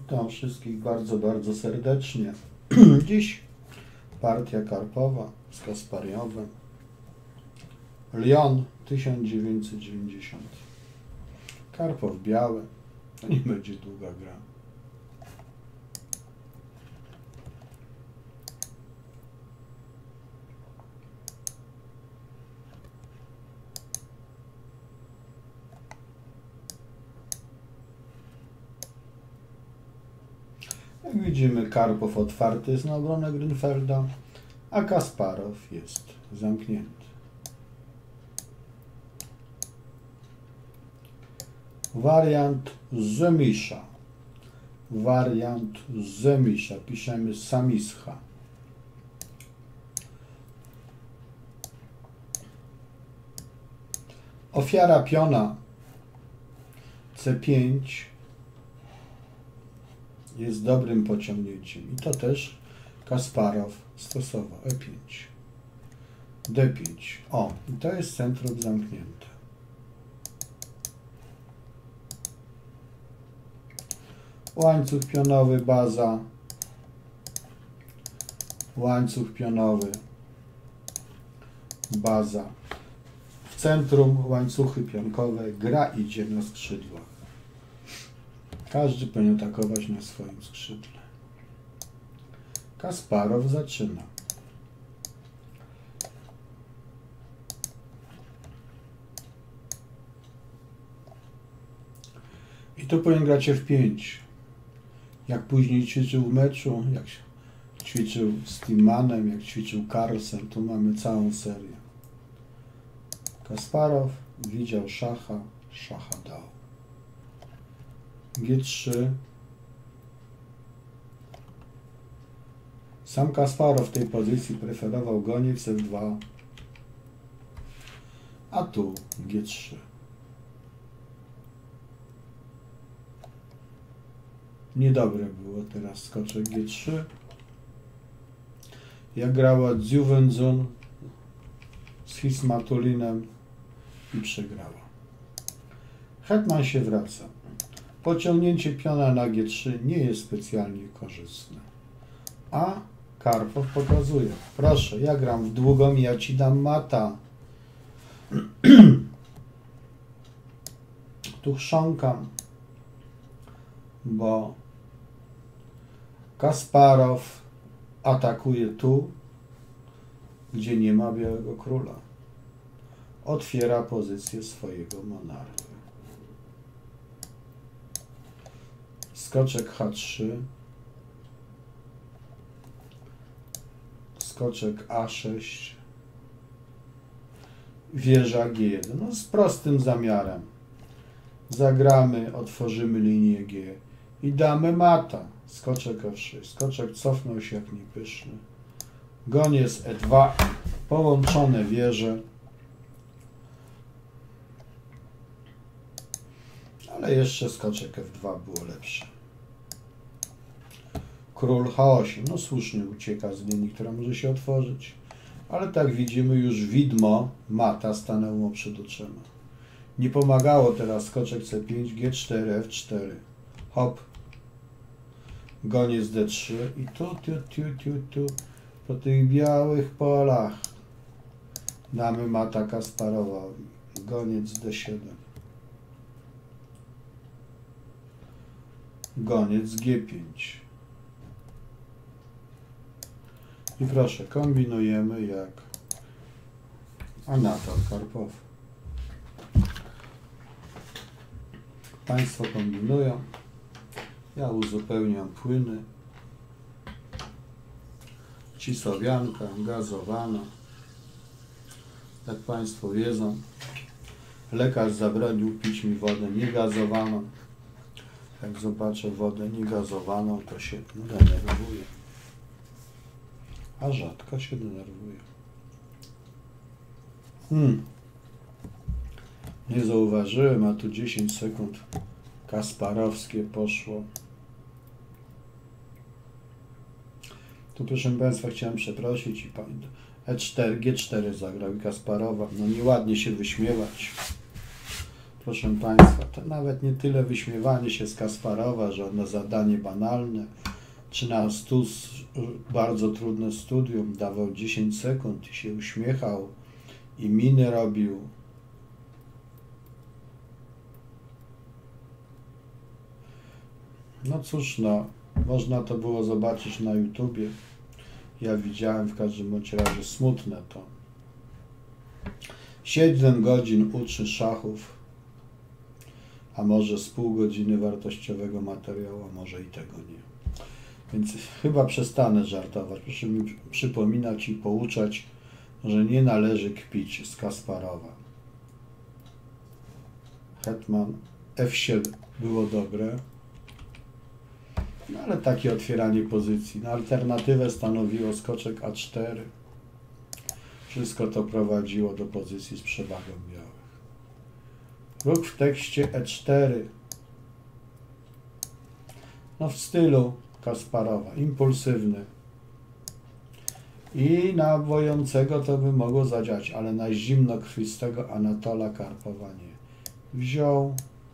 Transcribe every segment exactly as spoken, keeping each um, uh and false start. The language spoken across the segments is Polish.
Witam wszystkich bardzo, bardzo serdecznie. Dziś partia karpowa z Kaspariowem. Lyon tysiąc dziewięćset dziewięćdziesiąt. Karpow biały. To nie będzie długa gra. Jak widzimy, Karpow otwarty jest na obronę Grünfelda, a Kasparow jest zamknięty. Wariant Zemisza. Wariant Zemisza. Piszemy Samischa. Ofiara piona C pięć jest dobrym pociągnięciem. I to też Kasparow stosował. E pięć. D pięć. O, i to jest centrum zamknięte. Łańcuch pionowy, baza. Łańcuch pionowy, baza. W centrum łańcuchy pionkowe. Gra idzie na skrzydłach. Każdy powinien atakować na swoim skrzydle. Kasparow zaczyna. I tu powinien grać F pięć. Jak później ćwiczył w meczu, jak ćwiczył z Timanem, jak ćwiczył Carlsen, tu mamy całą serię. Kasparow widział szacha, szacha dał. G trzy. Sam Kasparow w tej pozycji preferował goniec F dwa, a tu G trzy. Niedobre było teraz skoczek G trzy. Jak grała Dziuwenzun z Hismatulinem i przegrała. Hetman się wraca. Pociągnięcie piona na G trzy nie jest specjalnie korzystne. A Karpow pokazuje. Proszę, ja gram w długą i ja ci dam mata. Tu chrząkam, bo Kasparow atakuje tu, gdzie nie ma białego króla. Otwiera pozycję swojego monarchy. Skoczek H trzy. Skoczek A sześć. Wieża G jeden. No z prostym zamiarem. Zagramy, otworzymy linię G i damy mata. Skoczek F sześć. Skoczek cofnął się jak niepyszny. Goniec E dwa. Połączone wieże. Ale jeszcze skoczek F dwa było lepsze. Król H osiem. No słusznie ucieka z linii, która może się otworzyć. Ale tak widzimy, już widmo mata stanęło mu przed oczyma. Nie pomagało teraz skoczek C pięć, G cztery, F cztery. Hop. Goniec D trzy. I tu, tu, tu, tu, tu. Po tych białych polach damy mata Kasparowowi. Goniec D siedem. Goniec G pięć. I proszę, kombinujemy jak Anatol Karpow. Państwo kombinują. Ja uzupełniam płyny. Cisłowianka gazowana. Jak Państwo wiedzą, lekarz zabronił pić mi wodę niegazowaną. Jak zobaczę wodę niegazowaną, to się denerwuję. A rzadko się denerwuję. Hmm. Nie zauważyłem, a tu dziesięć sekund kasparowskie poszło. Tu, proszę Państwa, chciałem przeprosić i E cztery, G cztery zagrał i Kasparowa. No nieładnie się wyśmiewać. proszę Państwa, to nawet nie tyle wyśmiewanie się z Kasparowa, że na zadanie banalne, czy na stus bardzo trudne studium dawał dziesięć sekund i się uśmiechał i miny robił. No cóż, no, można to było zobaczyć na YouTubie. Ja widziałem, w każdym bądź razie smutne to. siedem godzin uczy szachów, a może z pół godziny wartościowego materiału, a może i tego nie. Więc chyba przestanę żartować. Proszę mi przypominać i pouczać, że nie należy kpić z Kasparowa. Hetman F siedem było dobre, no ale takie otwieranie pozycji. Na alternatywę stanowiło skoczek A cztery. Wszystko to prowadziło do pozycji z przewagą białych. Ruch w tekście E cztery. No w stylu Kasparowa, impulsywny. I na bojącego to by mogło zadziałać, ale na zimnokrwistego Anatola Karpowa nie. Wziął,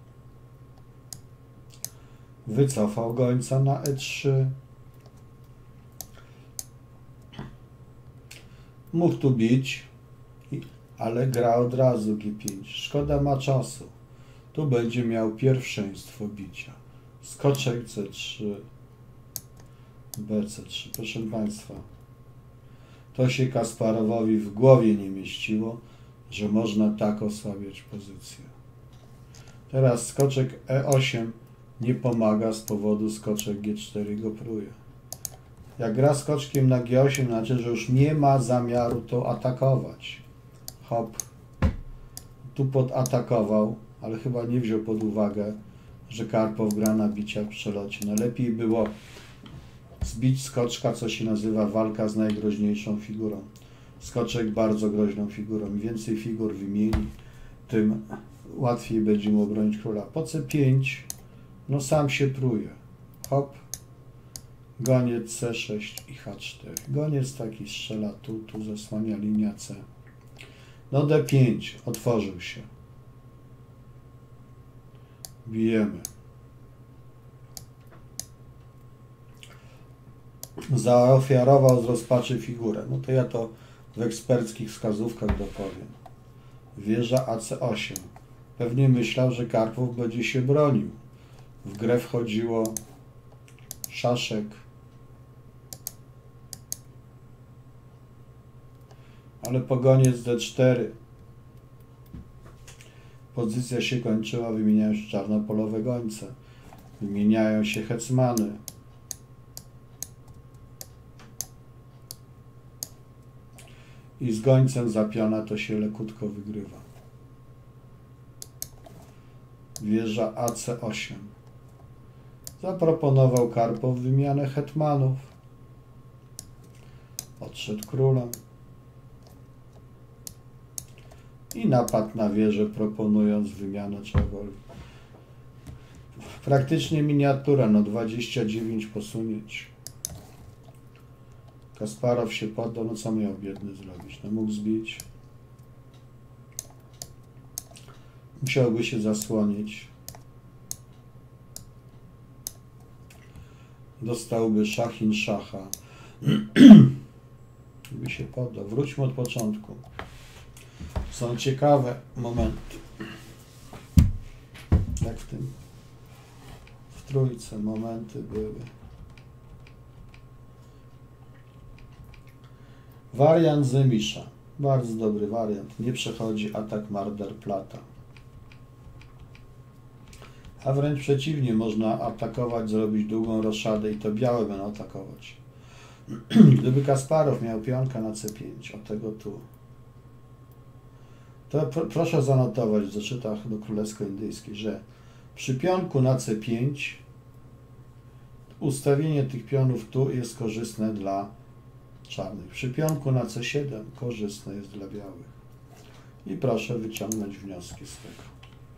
wycofał gońca na E trzy. Mógł tu bić, ale gra od razu G pięć. Szkoda ma czasu. Tu będzie miał pierwszeństwo bicia. Skoczek C trzy, B C trzy. Proszę Państwa, to się Kasparowowi w głowie nie mieściło, że można tak osłabiać pozycję. Teraz skoczek E osiem nie pomaga z powodu skoczek G cztery go pruje. Jak gra skoczkiem na G osiem, znaczy, że już nie ma zamiaru to atakować. Hop. Tu podatakował, ale chyba nie wziął pod uwagę, że Karpow gra na bicia w przelocie. No lepiej było zbić skoczka, co się nazywa walka z najgroźniejszą figurą. Skoczek bardzo groźną figurą. Im więcej figur wymieni, tym łatwiej będzie mu obronić króla. Po C pięć, no sam się pruje. Hop. Goniec C sześć i H cztery. Goniec taki strzela tu, tu zasłania linia C. No D pięć, otworzył się. Bijemy. Zaofiarował z rozpaczy figurę. No to ja to w eksperckich wskazówkach dopowiem. Wieża A C osiem. Pewnie myślał, że Karpow będzie się bronił. W grę wchodziło szaszek. Ale po goniec D cztery. Pozycja się kończyła, wymieniają się czarnopolowe gońce. Wymieniają się hecmany. I z gońcem za piona to się lekutko wygrywa. Wieża A C osiem. Zaproponował Karpow wymianę hetmanów. Odszedł królem. I napad na wieżę, proponując wymianę czegokolwiek. Praktycznie miniatura, no dwadzieścia dziewięć posunięć. Kasparow się poddał, no co miał biedny zrobić? No mógł zbić. Musiałby się zasłonić. Dostałby szachin szacha. By się poddał. Wróćmy od początku. Są ciekawe momenty. Jak w tym w trójce momenty były. Wariant Zemisza. Bardzo dobry wariant. Nie przechodzi atak Marder-Plata. A wręcz przeciwnie, można atakować, zrobić długą roszadę i to białe będą atakować. Gdyby Kasparow miał pionka na C pięć, od tego tu, to pr proszę zanotować w zeszytach do królewsko-indyjskiej, że przy pionku na C pięć ustawienie tych pionów tu jest korzystne dla czarnych. Przy pionku na C siedem korzystne jest dla białych. I proszę wyciągnąć wnioski z tego.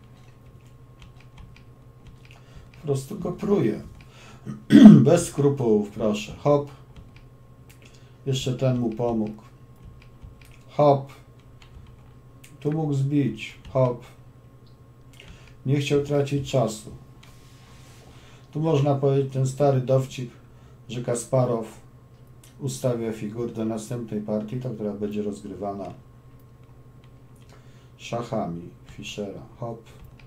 Po prostu go pruje. Bez skrupułów, proszę. Hop. Jeszcze ten mu pomógł. Hop. Tu mógł zbić. Hop. Nie chciał tracić czasu. Tu można powiedzieć ten stary dowcip, że Kasparow ustawia figur do następnej partii, ta, która będzie rozgrywana szachami Fischera. Hop.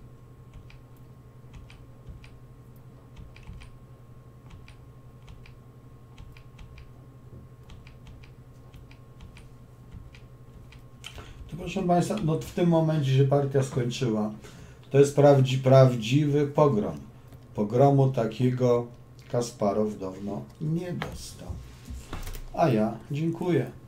To proszę Państwa, no w tym momencie się partia skończyła. To jest prawdzi, prawdziwy pogrom. Pogromu takiego Kasparow dawno nie dostał. A ja dziękuję.